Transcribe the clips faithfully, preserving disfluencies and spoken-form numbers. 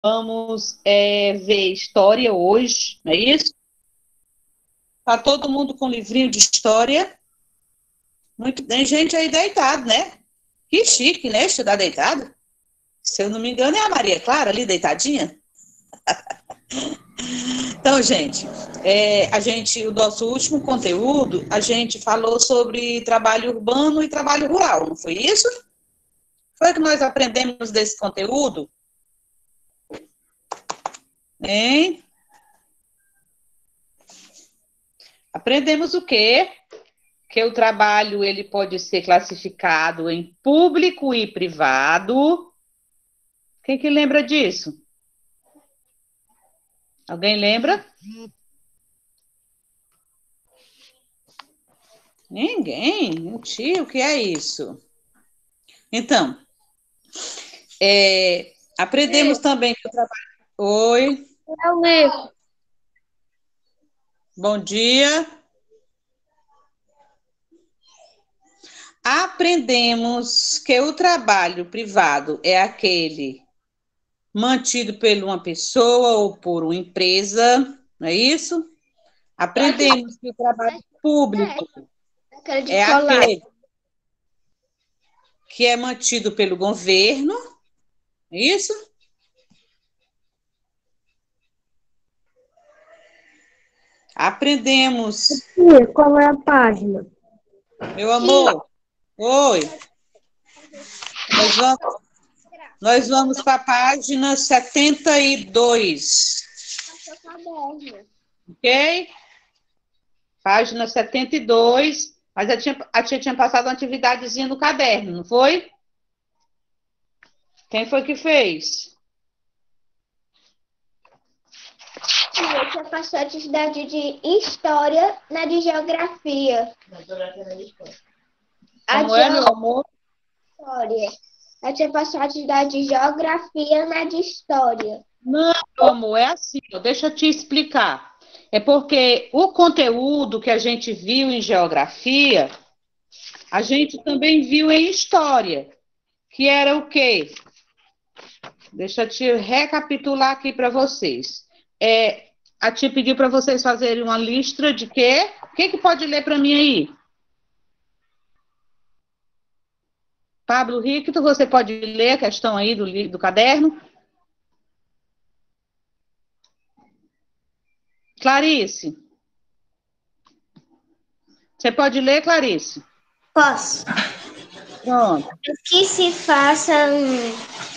Vamos é, ver história hoje, não é isso? Tá todo mundo com livrinho de história? Muito, tem gente aí deitado, né? Que chique, né? Estudar deitado. Se eu não me engano, é a Maria Clara ali deitadinha. Então, gente, é, a gente, o nosso último conteúdo, a gente falou sobre trabalho urbano e trabalho rural, não foi isso? Foi que nós aprendemos desse conteúdo? Hein? Aprendemos o quê? Que o trabalho ele pode ser classificado em público e privado. Quem que lembra disso? Alguém lembra? Ninguém? Tio, o que é isso? Então, é, aprendemos também que o trabalho... Oi, Eu leio. bom dia. Aprendemos que o trabalho privado é aquele mantido por uma pessoa ou por uma empresa, não é isso? Aprendemos que o trabalho público Aquela de é colar. aquele que é mantido pelo governo, é isso? Aprendemos, Tia, qual é a página? meu amor, oi, nós vamos, nós vamos para a página setenta e dois, ok? Página setenta e dois, mas a tia, a tia tinha passado uma atividadezinha no caderno, não foi? Quem foi que fez? Tia, tinha passou a atividade de história na de geografia. A Como é, meu de amor? história. A tia passou a atividade de geografia na de história. Não, meu amor, é assim, ó, deixa eu te explicar. É porque o conteúdo que a gente viu em geografia, a gente também viu em história, que era o quê? Deixa eu te recapitular aqui para vocês. É, a tia pediu para vocês fazerem uma lista de quê? O que, que pode ler para mim aí? Pablo Ricto, você pode ler a questão aí do, do caderno? Clarice, você pode ler, Clarice? Posso. Pronto. Que se faça hum,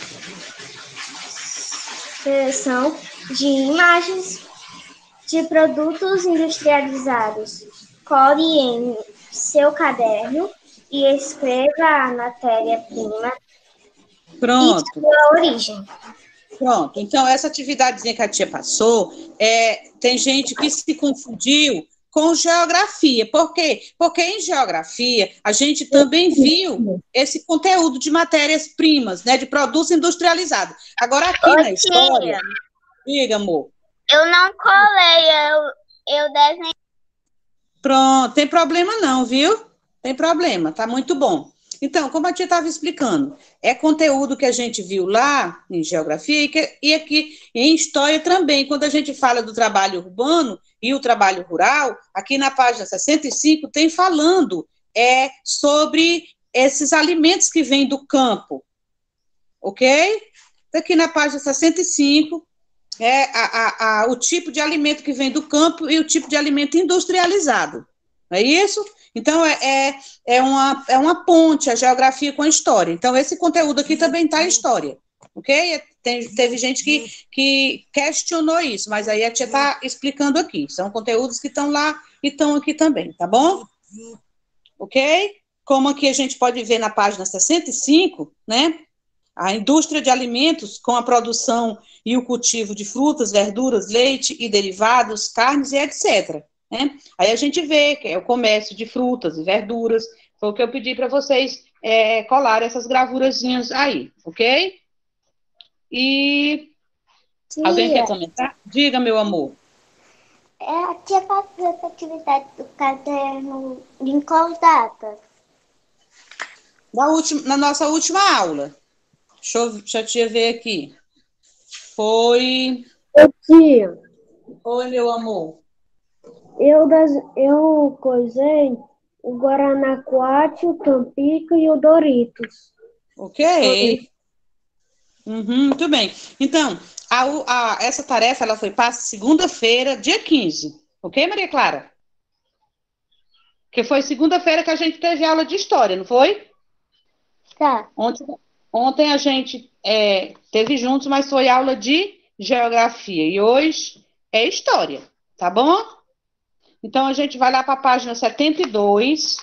seleção de imagens de produtos industrializados. Colhe em seu caderno e escreva a matéria-prima e Pronto. sua origem. Pronto, então essa atividadezinha que a tia passou, é, tem gente que se confundiu com geografia. Por quê? Porque em geografia a gente também viu esse conteúdo de matérias-primas, né, de produtos industrializados. Agora aqui Ô, na história, tia, diga, amor. eu não colei, eu, eu desenhei. Pronto, tem problema não, viu? Tem problema, tá muito bom. Então, como a tia estava explicando, é conteúdo que a gente viu lá em geografia e, que, e aqui em história também. Quando a gente fala do trabalho urbano e o trabalho rural, aqui na página sessenta e cinco tem falando é, sobre esses alimentos que vêm do campo, ok? Aqui na página sessenta e cinco é a, a, a, o tipo de alimento que vem do campo e o tipo de alimento industrializado. Não é isso? Então, é, é, é, uma, é uma ponte a geografia com a história. Então, esse conteúdo aqui também está em história. Ok? Tem, teve gente que, que questionou isso, mas aí a tia está explicando aqui. São conteúdos que estão lá e estão aqui também, tá bom? Ok? Como aqui a gente pode ver na página sessenta e cinco, né? A indústria de alimentos com a produção e o cultivo de frutas, verduras, leite e derivados, carnes e etcétera. Né? Aí a gente vê que é o comércio de frutas e verduras. Foi o que eu pedi para vocês é, colar essas gravurazinhas aí, ok? E alguém quer Tia, comentar? Diga, meu amor. é, a tia passou essa atividade do caderno em qual data? Na, última, na nossa última aula. Deixa eu, deixa eu te ver aqui. Foi... Eu tinha. Oi, meu amor. Eu, das, eu coisei o Guaranaquate, o Tampico e o Doritos. Ok. Uhum, muito bem. Então, a, u- a- essa tarefa ela foi para segunda-feira, dia quinze. Ok, Maria Clara? Que foi segunda-feira que a gente teve aula de história, não foi? Tá. Ontem, ontem a gente é, teve juntos, mas foi aula de geografia. E hoje é história, tá bom? Então, a gente vai lá para a página setenta e dois.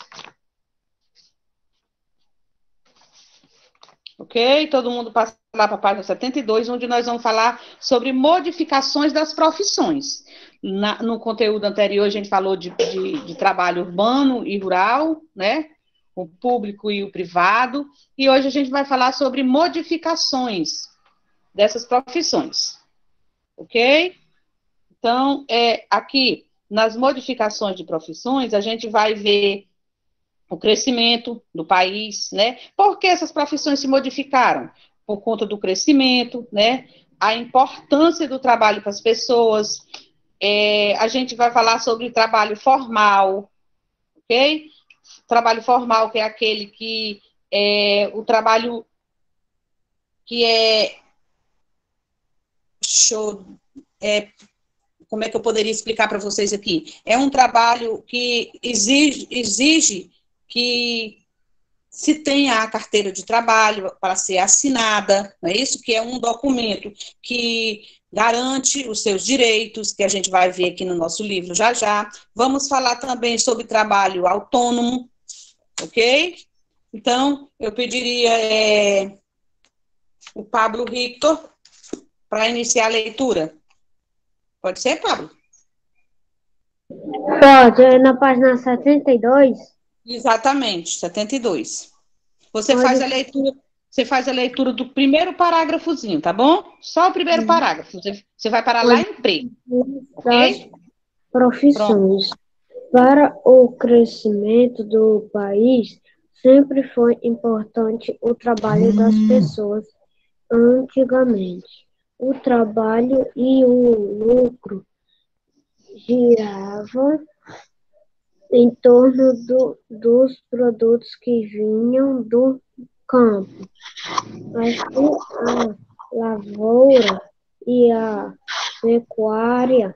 Ok? Todo mundo passa lá para a página setenta e dois, onde nós vamos falar sobre modificações das profissões. Na- no conteúdo anterior, a gente falou de, de, de trabalho urbano e rural, né? O público e o privado. E hoje a gente vai falar sobre modificações dessas profissões. Ok? Então, é, aqui, nas modificações de profissões, a gente vai ver o crescimento do país, né? Por que essas profissões se modificaram? Por conta do crescimento, né? A importância do trabalho para as pessoas. É, a gente vai falar sobre trabalho formal, ok? Trabalho formal, que é aquele que é o trabalho que é. Show, é, como é que eu poderia explicar para vocês aqui? É um trabalho que exige, exige que se tenha a carteira de trabalho para ser assinada, não é isso? Que é um documento que garante os seus direitos, que a gente vai ver aqui no nosso livro já já. Vamos falar também sobre trabalho autônomo, ok? Então, eu pediria é, o Pablo Victor para iniciar a leitura. Pode ser, Pablo? Pode, é na página setenta e dois. Exatamente, setenta e dois. Você Pode. faz a leitura, você faz a leitura do primeiro parágrafozinho, tá bom? Só o primeiro parágrafo. Você, você vai parar lá em emprego, Das ok? Pronto. profissões. Para o crescimento do país, sempre foi importante o trabalho das pessoas. Antigamente, o trabalho e o lucro giravam em torno do, dos produtos que vinham do campo. Assim, a lavoura e a pecuária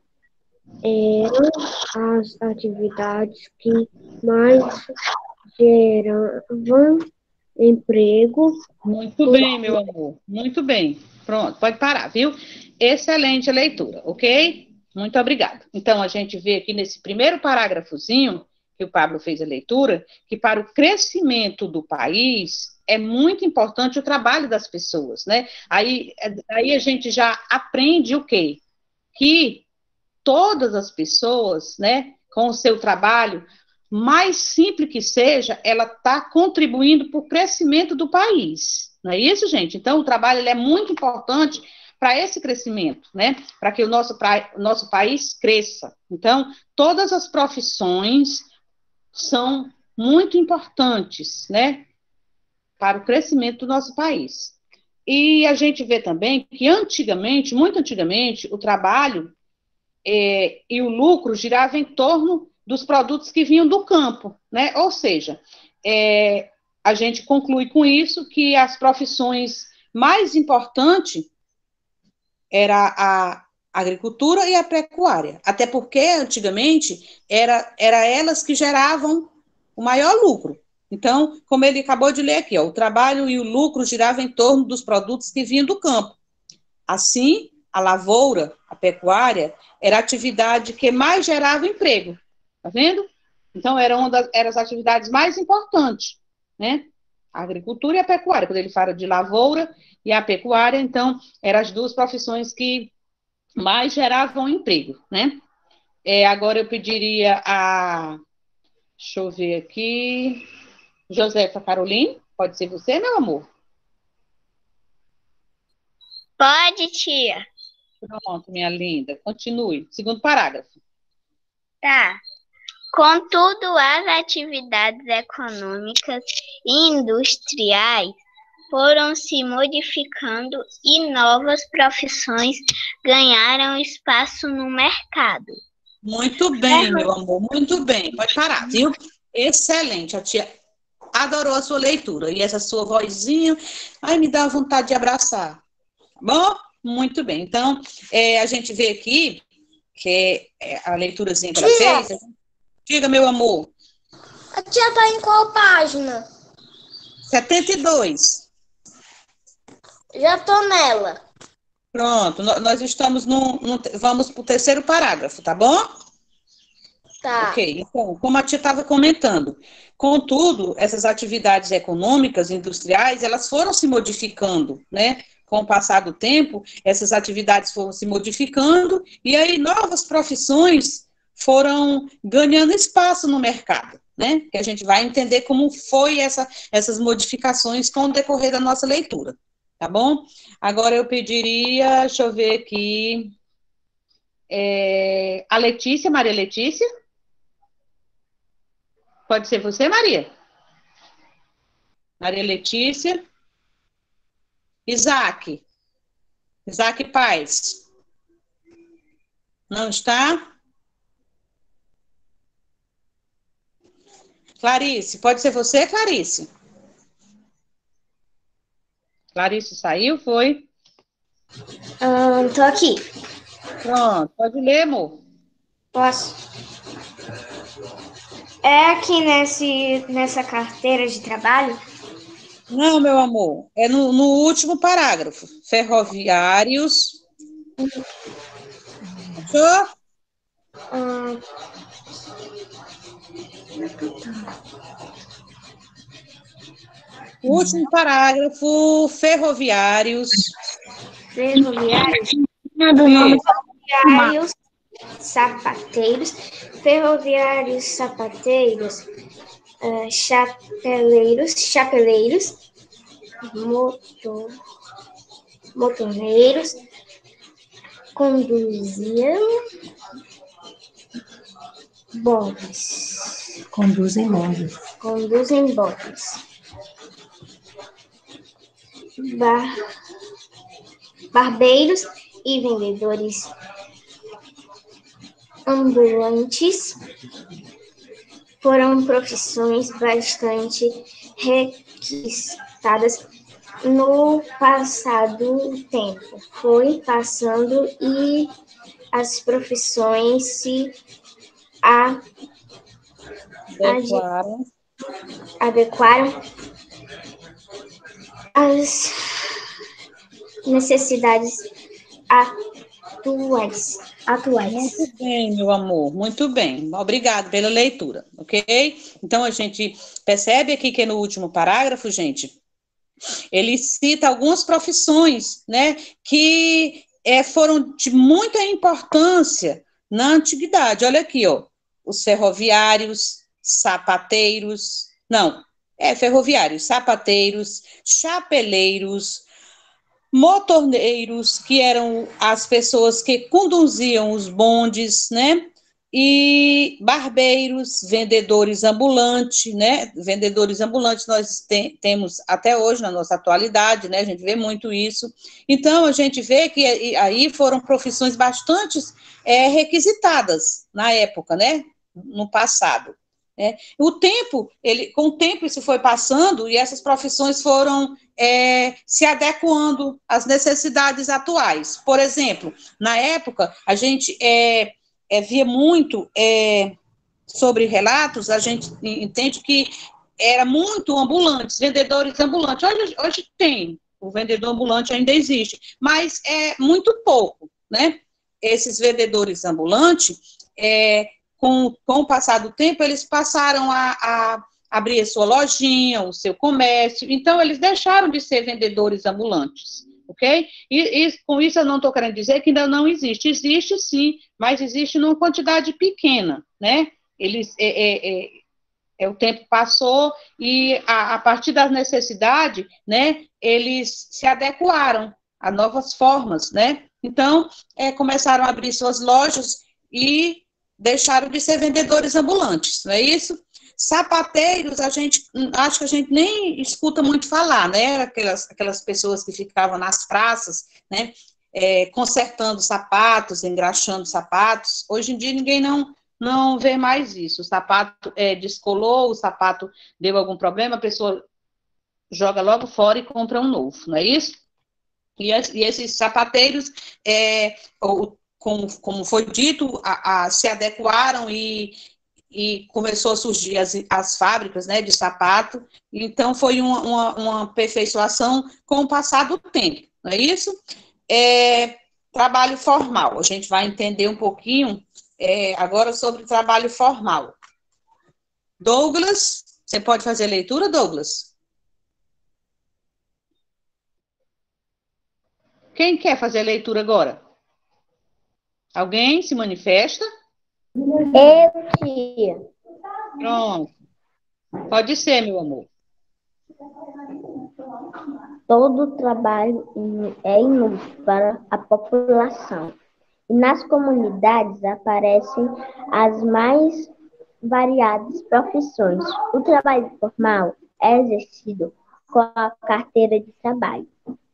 eram as atividades que mais geravam emprego. Muito bem, meu amor. Muito bem. Pronto, pode parar, viu? Excelente a leitura, ok? Muito obrigada. Então, a gente vê aqui nesse primeiro parágrafozinho que o Pablo fez a leitura, que para o crescimento do país é muito importante o trabalho das pessoas, né? Aí, aí a gente já aprende o quê? Que todas as pessoas, né, com o seu trabalho, mais simples que seja, ela está contribuindo para o crescimento do país. Não é isso, gente? Então, o trabalho ele é muito importante para esse crescimento, né? Para que o nosso, pra, nosso país cresça. Então, todas as profissões são muito importantes, né? Para o crescimento do nosso país. E a gente vê também que antigamente, muito antigamente, o trabalho é, e o lucro girava em torno dos produtos que vinham do campo, né? Ou seja, é, a gente conclui com isso que as profissões mais importantes era a agricultura e a pecuária, até porque antigamente era, era elas que geravam o maior lucro. Então, como ele acabou de ler aqui, ó, o trabalho e o lucro giravam em torno dos produtos que vinham do campo. Assim, a lavoura, a pecuária, era a atividade que mais gerava emprego. Tá vendo? Então, era uma das eram as atividades mais importantes, né? A agricultura e a pecuária. Quando ele fala de lavoura e a pecuária, então, eram as duas profissões que mais geravam emprego, né? É, agora eu pediria a. Deixa eu ver aqui. Josefa Caroline, pode ser você, meu amor? Pode, tia. Pronto, minha linda. Continue. Segundo parágrafo. Tá. Contudo, as atividades econômicas e industriais foram se modificando e novas profissões ganharam espaço no mercado. Muito bem, meu amor, muito bem. Pode parar, viu? Excelente, a tia adorou a sua leitura. E essa sua vozinha, ai, me dá vontade de abraçar. Tá bom? Muito bem. Então, é, a gente vê aqui que é, a leiturazinha que ela Tia. fez. Diga, meu amor. A tia tá em qual página? setenta e dois. Já tô nela. Pronto, no- nós estamos no, no- vamos para o terceiro parágrafo, tá bom? Tá. Ok, então, como a tia estava comentando, contudo, essas atividades econômicas, industriais, elas foram se modificando, né? Com o passar do tempo, essas atividades foram se modificando e aí novas profissões foram ganhando espaço no mercado, né? Que a gente vai entender como foi essa, essas modificações com o decorrer da nossa leitura, tá bom? Agora eu pediria, deixa eu ver aqui, é, a Letícia, Maria Letícia. Pode ser você, Maria? Maria Letícia. Isaac. Isaac Paz. Não está? Clarice. Pode ser você, Clarice? Clarice saiu, foi? Ahn, tô aqui. Pronto. Pode ler, amor. Posso? É aqui nesse, nessa carteira de trabalho? Não, meu amor. É no, no último parágrafo. Ferroviários. Achou? Ahn, O último parágrafo. Ferroviários. ferroviários, Isso. ferroviários, sapateiros, ferroviários, sapateiros, ah, chapeleiros, chapeleiros, motor, motoreiros, conduziam bodes, Conduzem bondes. conduzem bodes, bar, barbeiros e vendedores ambulantes foram profissões bastante requisitadas no passado tempo. Foi passando e as profissões se a- Adequaram. adequaram às necessidades atuais. atuais. Muito bem, meu amor, muito bem. Obrigado pela leitura, ok? Então, a gente percebe aqui que no último parágrafo, gente, ele cita algumas profissões, né, que é, foram de muita importância na antiguidade. Olha aqui, ó, os ferroviários, sapateiros, não, é ferroviários, sapateiros, chapeleiros, motorneiros, que eram as pessoas que conduziam os bondes, né? E barbeiros, vendedores ambulantes, né? Vendedores ambulantes nós te, temos até hoje na nossa atualidade, né? A gente vê muito isso. Então, a gente vê que aí foram profissões bastante é, requisitadas na época, né? No passado. Né? O tempo, ele, com o tempo isso foi passando e essas profissões foram é, se adequando às necessidades atuais. Por exemplo, na época, a gente é, é, via muito é, sobre relatos, a gente entende que era muito ambulantes, vendedores ambulantes. Hoje, hoje tem, o vendedor ambulante ainda existe, mas é muito pouco, né? Esses vendedores ambulantes, é, com, com o passar do tempo, eles passaram a, a abrir a sua lojinha, o seu comércio, então eles deixaram de ser vendedores ambulantes, ok? E, e com isso eu não estou querendo dizer que ainda não existe, existe sim, mas existe numa quantidade pequena, né? Eles, é, é, é, é, o tempo passou e a, a partir das necessidades, né, eles se adequaram a novas formas, né? Então, é, começaram a abrir suas lojas e deixaram de ser vendedores ambulantes, não é isso? Sapateiros, a gente, acho que a gente nem escuta muito falar, né? Aquelas, aquelas pessoas que ficavam nas praças, né? É, consertando sapatos, engraxando sapatos. Hoje em dia ninguém não, não vê mais isso. O sapato é, descolou, o sapato deu algum problema, a pessoa joga logo fora e compra um novo, não é isso? E, e esses sapateiros, é, ou, como, como foi dito, a, a, se adequaram e, e começou a surgir as, as fábricas, né, de sapato. Então, foi uma, uma, uma aperfeiçoação com o passar do tempo, não é isso? É, trabalho formal, a gente vai entender um pouquinho é, agora sobre trabalho formal. Douglas, você pode fazer leitura, Douglas? Quem quer fazer a leitura agora? Alguém se manifesta? Eu, tia. Pronto. Pode ser, meu amor. Todo trabalho é inútil para a população. E nas comunidades aparecem as mais variadas profissões. O trabalho formal é exercido com a carteira de trabalho,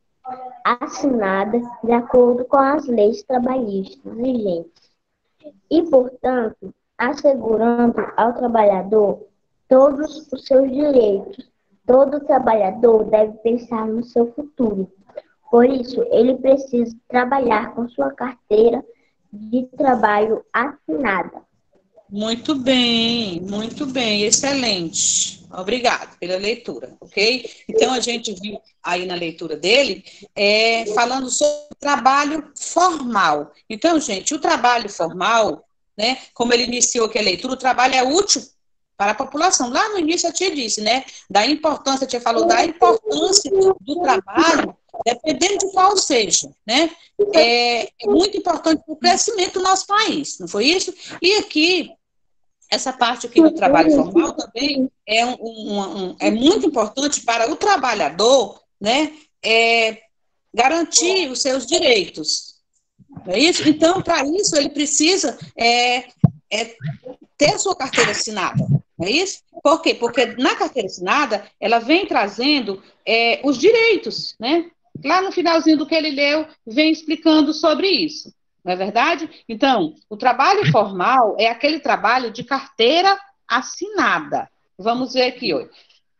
assinada de acordo com as leis trabalhistas vigentes e, portanto, assegurando ao trabalhador todos os seus direitos. Todo trabalhador deve pensar no seu futuro. Por isso, ele precisa trabalhar com sua carteira de trabalho assinada. Muito bem, muito bem, excelente. Obrigado pela leitura, ok? Então, a gente viu aí na leitura dele, é, falando sobre trabalho formal. Então, gente, o trabalho formal, né, como ele iniciou aqui a leitura, o trabalho é útil para a população. Lá no início a tia disse, né, da importância, a tia falou da importância do trabalho, dependendo de qual seja, né, é, é muito importante para o crescimento do nosso país, não foi isso? E aqui, essa parte aqui do trabalho formal também é, um, um, um, é muito importante para o trabalhador, né, é, garantir os seus direitos, não é isso? Então, para isso, ele precisa é, é, ter a sua carteira assinada, não é isso? Por quê? Porque na carteira assinada, ela vem trazendo é, os direitos, né? Lá no finalzinho do que ele leu, vem explicando sobre isso, não é verdade? Então, o trabalho formal é aquele trabalho de carteira assinada. Vamos ver aqui hoje.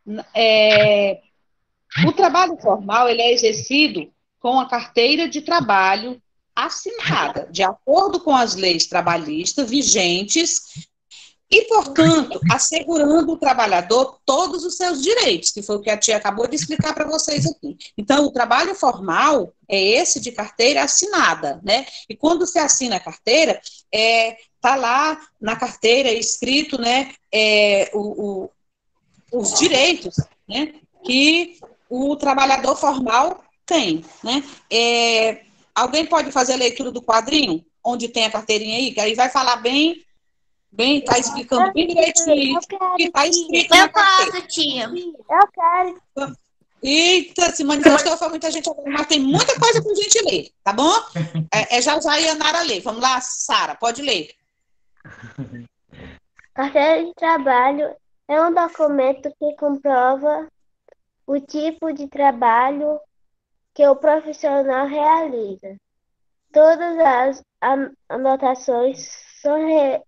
É, o trabalho formal, ele é exercido com a carteira de trabalho assinada, de acordo com as leis trabalhistas vigentes e, portanto, assegurando o trabalhador todos os seus direitos, que foi o que a tia acabou de explicar para vocês aqui. Então, o trabalho formal é esse de carteira assinada, né? E quando você assina a carteira, é, tá lá na carteira escrito, né, é, o, o, os direitos, né, que o trabalhador formal tem, né? É, alguém pode fazer a leitura do quadrinho, onde tem a carteirinha aí, que aí vai falar bem... Bem, está explicando bem direitinho o que está escrito na carteira. Eu posso, tia. Eu quero. Eita, se manifestou, foi muita gente, mas tem muita coisa para a gente ler, tá bom? É, é já já e a Nara ler. Vamos lá, Sara, pode ler. Carteira de trabalho é um documento que comprova o tipo de trabalho que o profissional realiza. Todas as anotações são re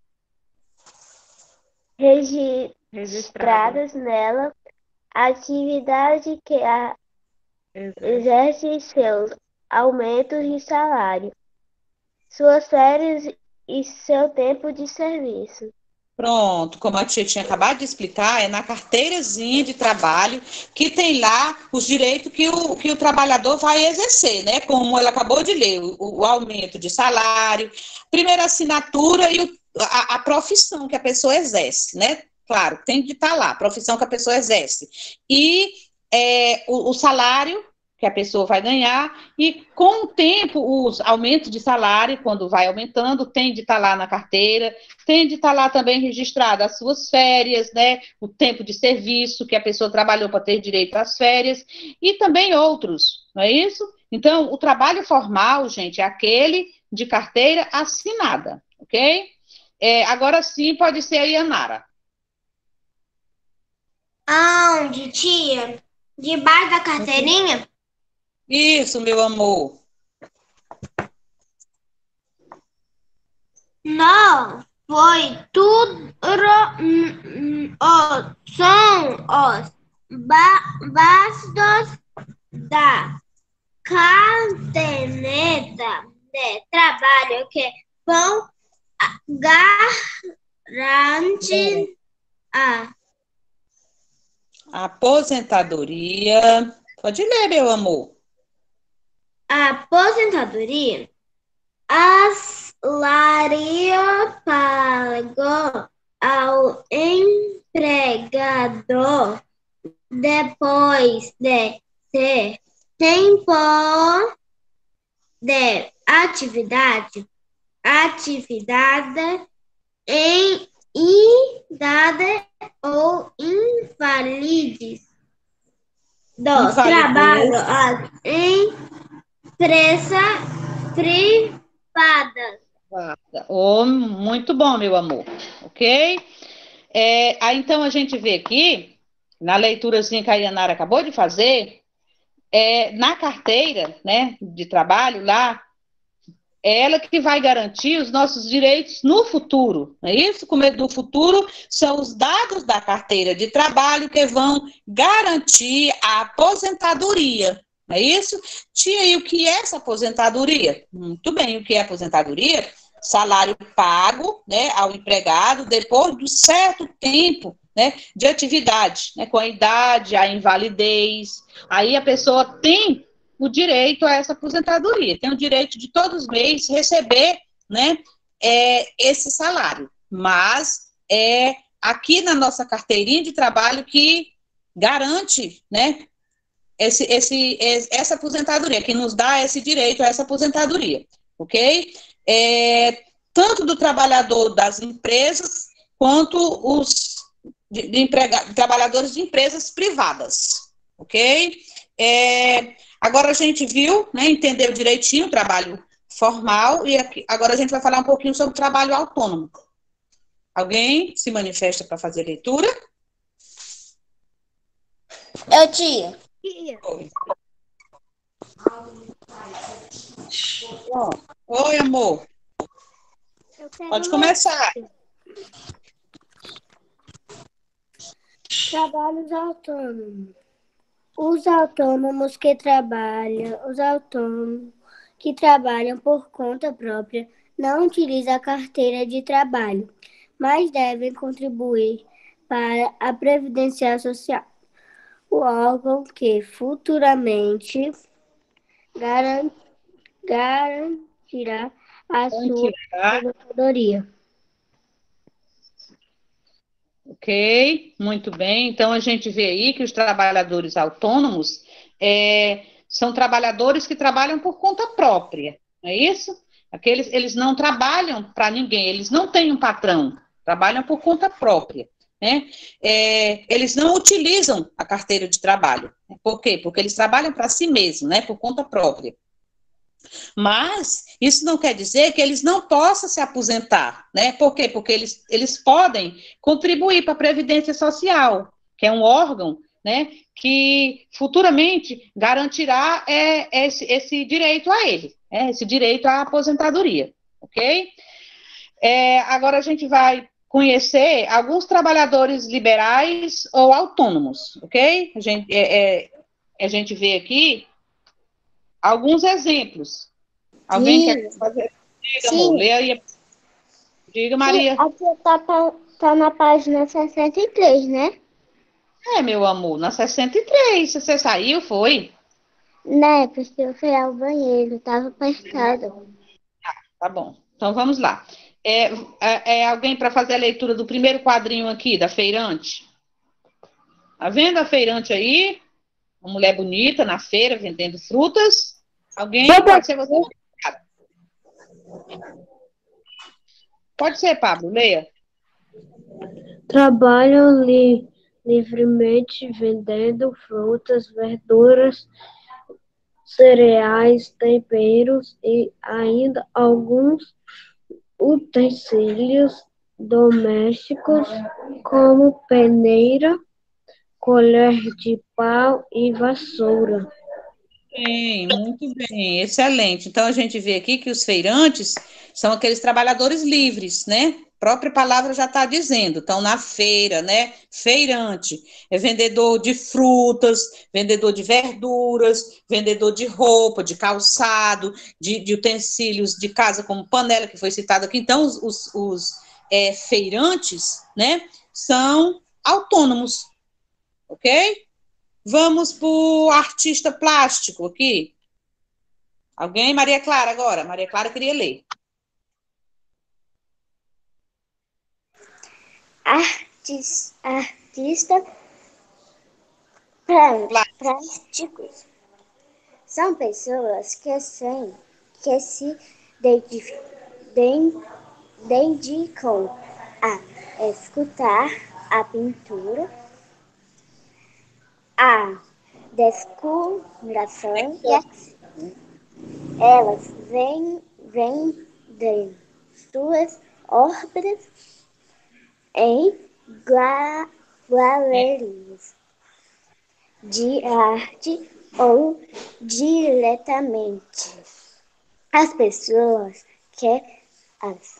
registradas nela, a atividade que a exerce, seus aumentos de salário, suas férias e seu tempo de serviço. Pronto, como a tia tinha acabado de explicar, é na carteirazinha de trabalho que tem lá os direitos que o, que o trabalhador vai exercer, né? Como ela acabou de ler, o, o aumento de salário, primeira assinatura e o A, a profissão que a pessoa exerce, né? Claro, tem que estar lá, a profissão que a pessoa exerce. E é, o, o salário que a pessoa vai ganhar, e com o tempo, os aumentos de salário, quando vai aumentando, tem de estar lá na carteira, tem de estar lá também registrado as suas férias, né? O tempo de serviço que a pessoa trabalhou para ter direito às férias, e também outros, não é isso? Então, o trabalho formal, gente, é aquele de carteira assinada, ok? É, agora sim, pode ser a Yanara. Aonde, tia? Debaixo da carteirinha? Isso, meu amor. Não, foi tudo. hum, hum, ó, são os ba- bastos da caderneta de trabalho que vão garantir a Aposentadoria. Pode ler, meu amor. aposentadoria. Aslaria pagou ao empregador depois de ser tempo de atividade, atividade em idade ou invalidez do trabalho Invalidez. às empresas privadas. Oh, muito bom, meu amor. Ok? É, aí, então, a gente vê aqui, na leiturazinha que a Yanara acabou de fazer, é, na carteira, né, de trabalho lá, é ela que vai garantir os nossos direitos no futuro, não é isso? Com medo do futuro, são os dados da carteira de trabalho que vão garantir a aposentadoria, não é isso? Tia, e o que é essa aposentadoria? Muito bem, o que é aposentadoria? Salário pago, né, ao empregado depois de certo tempo, né, de atividade, né, com a idade, a invalidez, aí a pessoa tem o direito a essa aposentadoria, tem o direito de todos os meses receber, né, é, esse salário, mas é aqui na nossa carteirinha de trabalho que garante, né, esse, esse, essa aposentadoria, que nos dá esse direito a essa aposentadoria, ok? É, tanto do trabalhador das empresas, quanto os de, de emprega, trabalhadores de empresas privadas, ok? É, agora a gente viu, né, entendeu direitinho o trabalho formal, e aqui, agora a gente vai falar um pouquinho sobre o trabalho autônomo. Alguém se manifesta para fazer leitura? Eu, tia. Oi. Oi, amor. Pode começar. Trabalhos autônomos. Os autônomos que trabalham, os autônomos que trabalham por conta própria não utilizam a carteira de trabalho, mas devem contribuir para a Previdência Social, o órgão que futuramente garan- garantirá a sua aposentadoria. Ok, muito bem. Então a gente vê aí que os trabalhadores autônomos é, são trabalhadores que trabalham por conta própria, não é isso? Aqueles, eles não trabalham para ninguém, eles não têm um patrão, trabalham por conta própria, né? É, eles não utilizam a carteira de trabalho. Por quê? Porque eles trabalham para si mesmos, né? Por conta própria. Mas isso não quer dizer que eles não possam se aposentar, né? Por quê? Porque eles, eles podem contribuir para a Previdência Social, que é um órgão, né, que futuramente garantirá é, esse, esse direito a ele, é, esse direito à aposentadoria, ok? É, agora a gente vai conhecer alguns trabalhadores liberais ou autônomos, ok? A gente, é, é, a gente vê aqui alguns exemplos. Alguém Sim. quer fazer? Diga, Sim. amor, lê aí. Diga, Sim, Maria. aqui tá, pa- tá na página sessenta e três, né? É, meu amor, na sessenta e três, você saiu, foi? Né, porque eu fui ao banheiro, tava apertado. Tá bom, então vamos lá. É, é, é alguém para fazer a leitura do primeiro quadrinho aqui, da feirante? Tá vendo a feirante aí? Uma mulher bonita na feira, vendendo frutas. Alguém? Pode ser você? Pode ser, Pablo, leia. Trabalham li, livremente vendendo frutas, verduras, cereais, temperos e ainda alguns utensílios domésticos, como peneira, colher de pau e vassoura. Bem, muito bem, excelente. Então, a gente vê aqui que os feirantes são aqueles trabalhadores livres, né? A própria palavra já está dizendo, estão na feira, né? Feirante é vendedor de frutas, vendedor de verduras, vendedor de roupa, de calçado, de, de utensílios de casa, como panela, que foi citado aqui. Então, os, os, os é, feirantes, né, são autônomos, ok? Vamos para o artista plástico aqui. Alguém? Maria Clara agora. Maria Clara queria ler. Artis, artista plá- plásticos são pessoas que, sem, que se dedi- den- dedicam a escutar a pintura, a descuração e a elas vêm, vendem suas obras em gra- galerias de arte ou diretamente às pessoas que as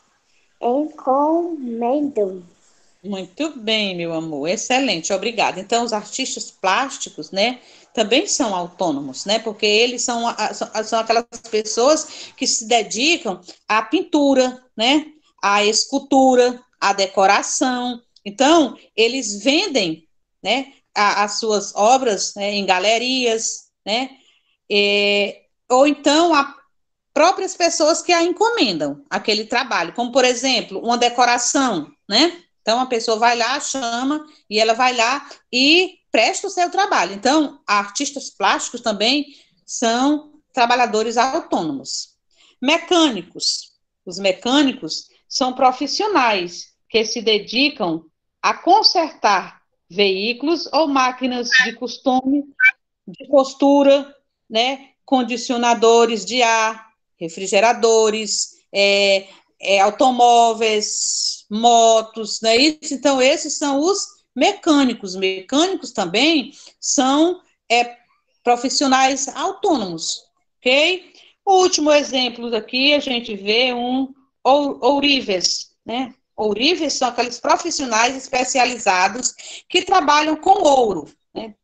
encomendam. Muito bem, meu amor, excelente, obrigada. Então, os artistas plásticos, né, também são autônomos, né, porque eles são, são, são aquelas pessoas que se dedicam à pintura, né, à escultura, à decoração. Então, eles vendem, né, a, as suas obras, né, em galerias, né, é, ou então a próprias pessoas que a encomendam aquele trabalho, como, por exemplo, uma decoração, né? Então, a pessoa vai lá, chama, e ela vai lá e presta o seu trabalho. Então, artistas plásticos também são trabalhadores autônomos. Mecânicos. Os mecânicos são profissionais que se dedicam a consertar veículos ou máquinas de costume, de costura, né? Condicionadores de ar, refrigeradores, é, é, automóveis, motos, não é isso? Então, esses são os mecânicos. Mecânicos também são é, profissionais autônomos, ok? O último exemplo aqui, a gente vê um ourives, né? Ourives são aqueles profissionais especializados que trabalham com ouro, né?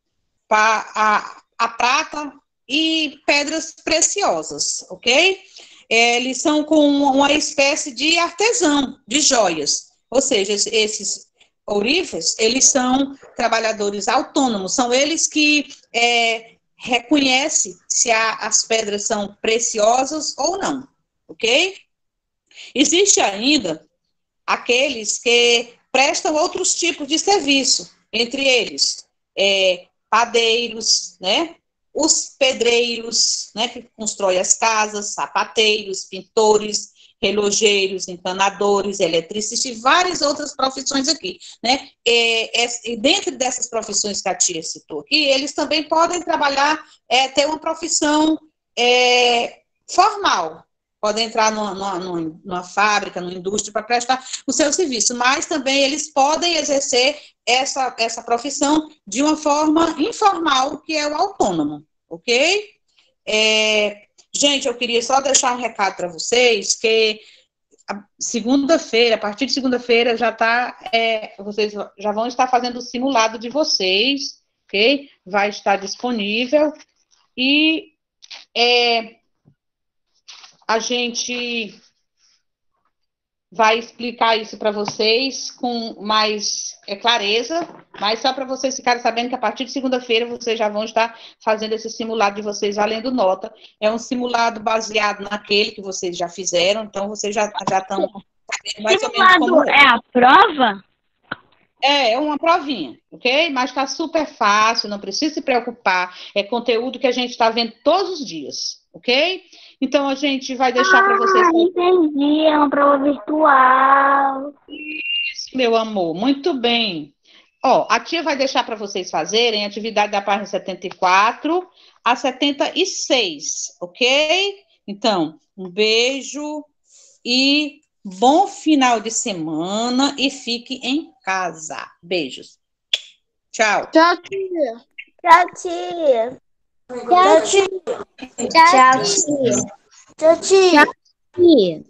A, a prata e pedras preciosas, ok? Eles são com uma espécie de artesão de joias, ou seja, esses ourives, eles são trabalhadores autônomos, são eles que é, reconhecem se a, as pedras são preciosas ou não, ok? Existe ainda aqueles que prestam outros tipos de serviço, entre eles, é, padeiros, né? Os pedreiros, né, que constroem as casas, sapateiros, pintores, relojeiros, encanadores, eletricistas e várias outras profissões aqui, né? É, é, e dentro dessas profissões que a tia citou aqui, eles também podem trabalhar, é, ter uma profissão é, formal, podem entrar numa, numa, numa fábrica, numa indústria para prestar o seu serviço, mas também eles podem exercer essa, essa profissão de uma forma informal, que é o autônomo, ok? É, gente, eu queria só deixar um recado para vocês, que segunda-feira, a partir de segunda-feira, já tá, é, vocês já vão estar fazendo o simulado de vocês, ok? Vai estar disponível, e é, a gente vai explicar isso para vocês com mais é, clareza, mas só para vocês ficarem sabendo que a partir de segunda-feira vocês já vão estar fazendo esse simulado de vocês valendo nota. É um simulado baseado naquele que vocês já fizeram, então vocês já, já estão mais ou menos como... é a prova? É, é uma provinha, ok? Mas está super fácil, não precisa se preocupar. É conteúdo que a gente está vendo todos os dias, ok? Então, a gente vai deixar para vocês... Ah, entendi, é uma prova virtual. Isso, meu amor, muito bem. Ó, a tia vai deixar para vocês fazerem a atividade da página setenta e quatro a setenta e seis, ok? Então, um beijo e bom final de semana e fique em casa. Beijos. Tchau. Tchau, tia. Tchau, tia. Tchau, tia. Tchau, tia. Tchau, tia. Tia.